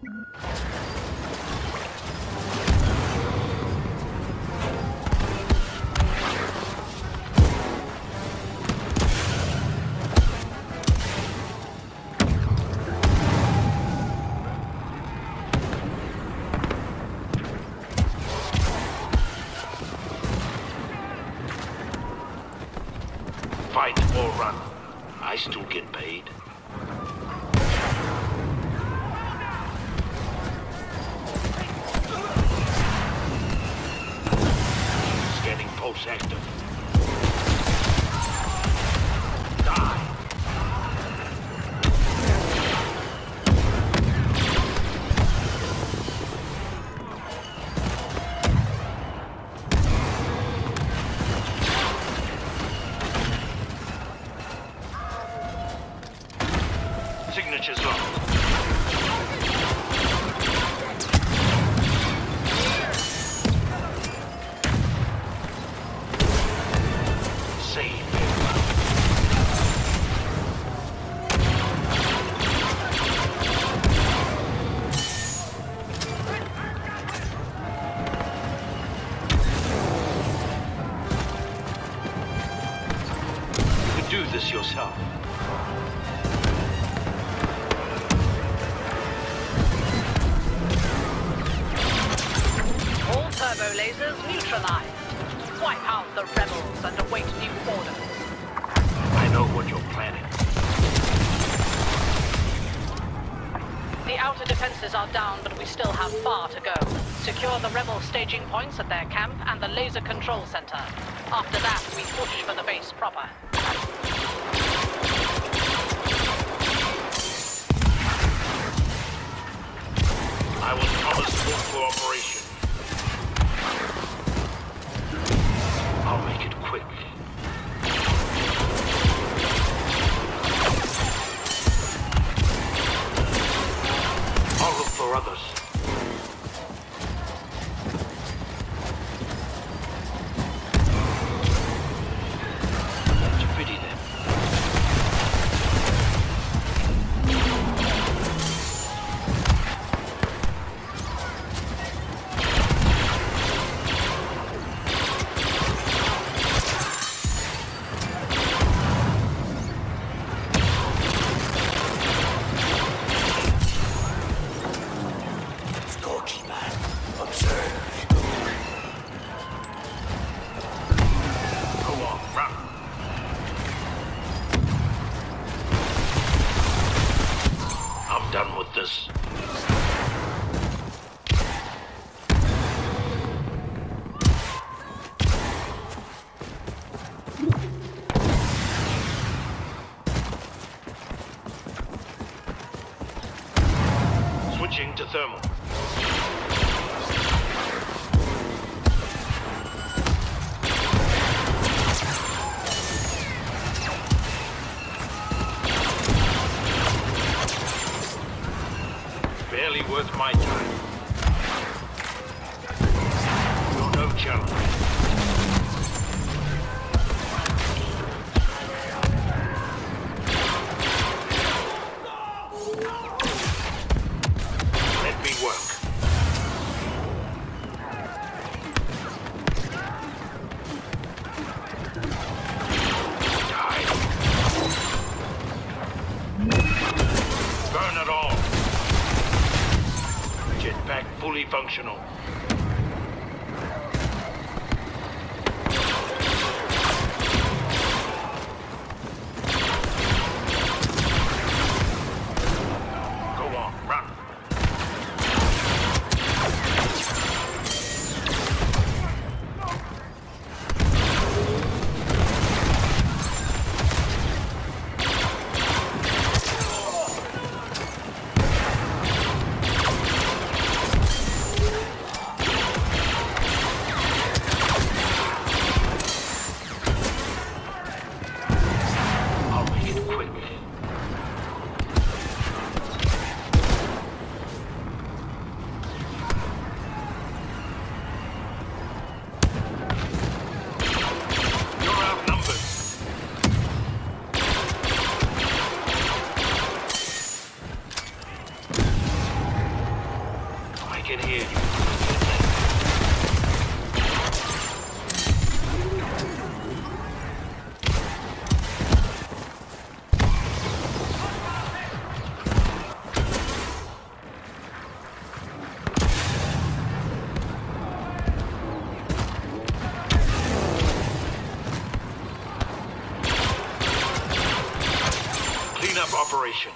Fight or run, I still get paid. Scanning pulse active. Die. Signatures locked. Save. You could do this yourself. Turbo lasers neutralized. Wipe out the rebels and await new orders. I know what you're planning. The outer defenses are down, but we still have far to go. Secure the rebel staging points at their camp and the laser control center. After that, we push for the base proper. I will promise full cooperation. I'll make it quick. I'll look for others. To pity them. Done with this. Switching to thermal. Barely worth my time. You're no challenge. Let me work. Die. Burn it all. Jetpack fully functional. Go on, run. can hear you. Cleanup operation.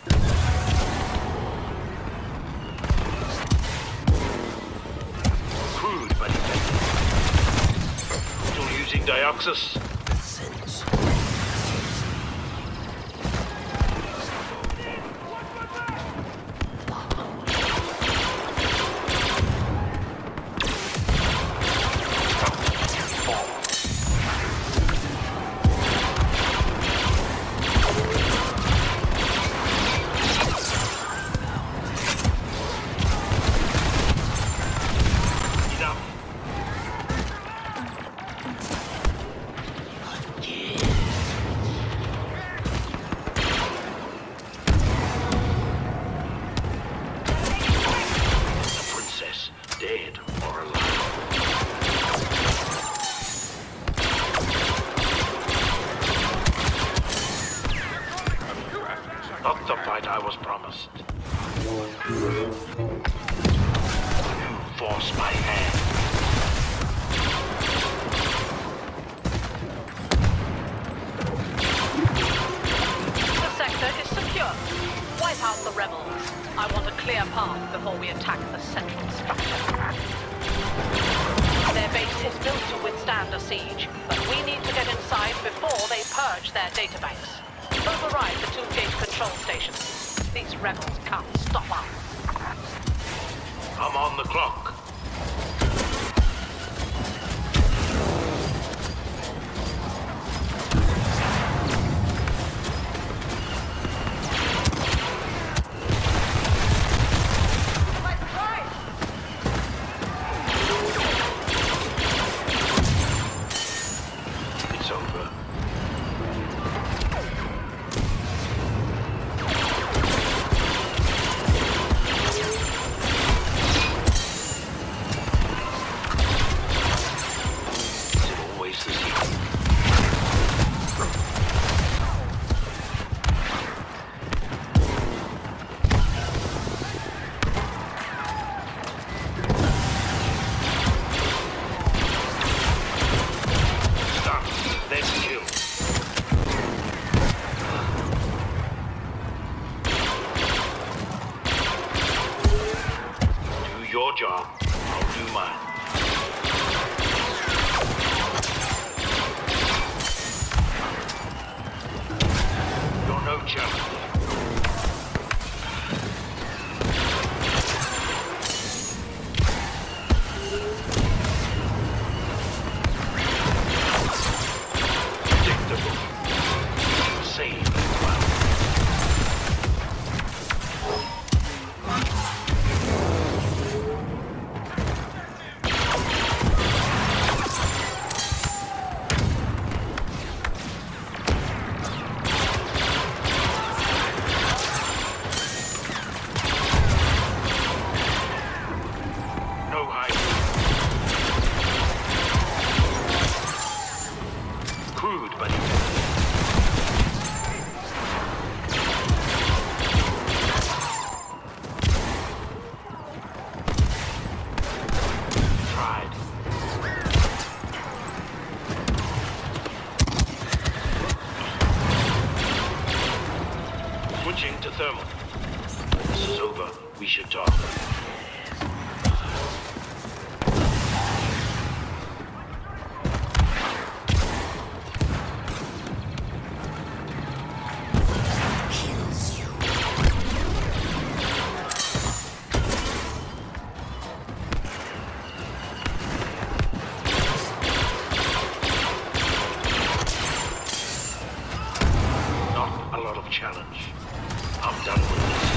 Crude, but effective. Still using Dioxys? Dead or alive. Not the fight I was promised. You force my hand. The sector is secure. Wipe out the rebels. I want a clear path before we attack the central structure. Their base is built to withstand a siege, but we need to get inside before they purge their databanks. Override the two gate control stations. These rebels can't stop us. I'm on the clock. Your job, I'll do mine. You're no challenge. Predictable. Same as well. Crude, but tried. Switching to thermal. This is over. We should talk. Challenge. I'm done with this.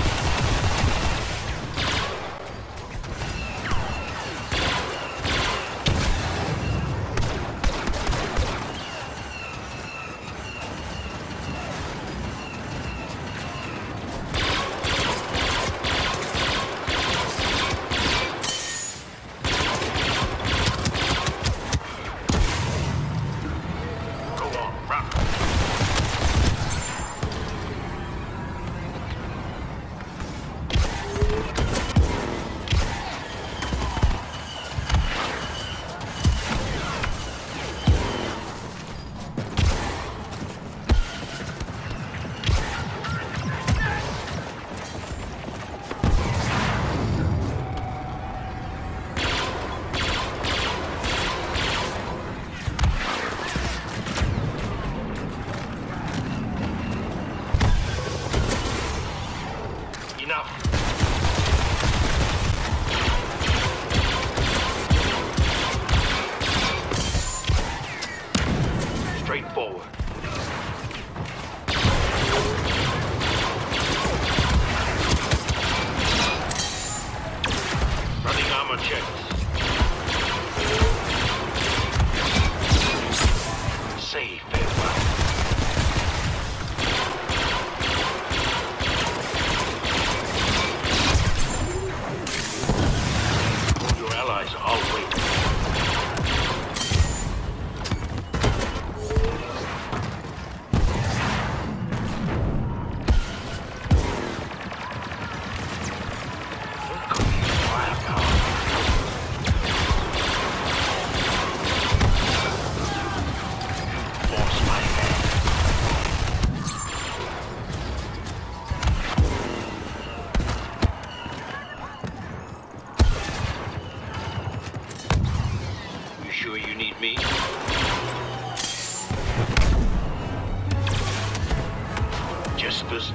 Orders.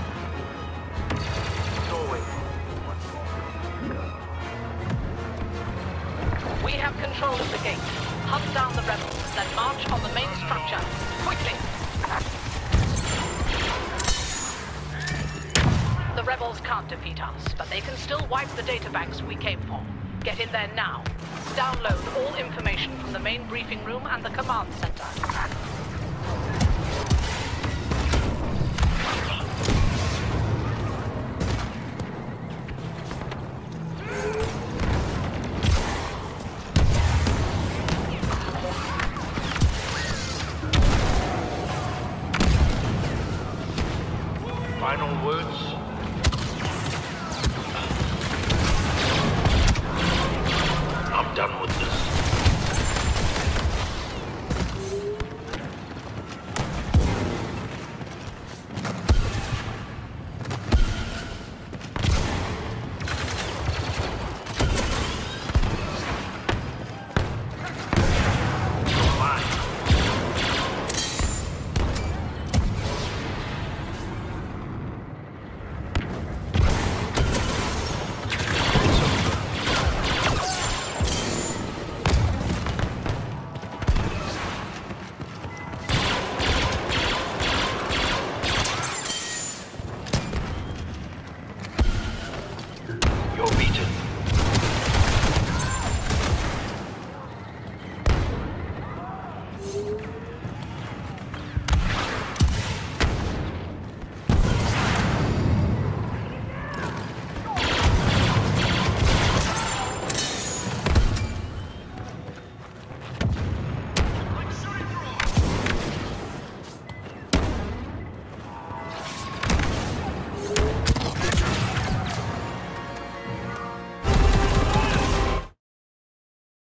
Doorway. We have control of the gate. Hunt down the rebels, then march on the main structure. Quickly! The rebels can't defeat us, but they can still wipe the databanks we came for. Get in there now. Download all information from the main briefing room and the command center. Final words?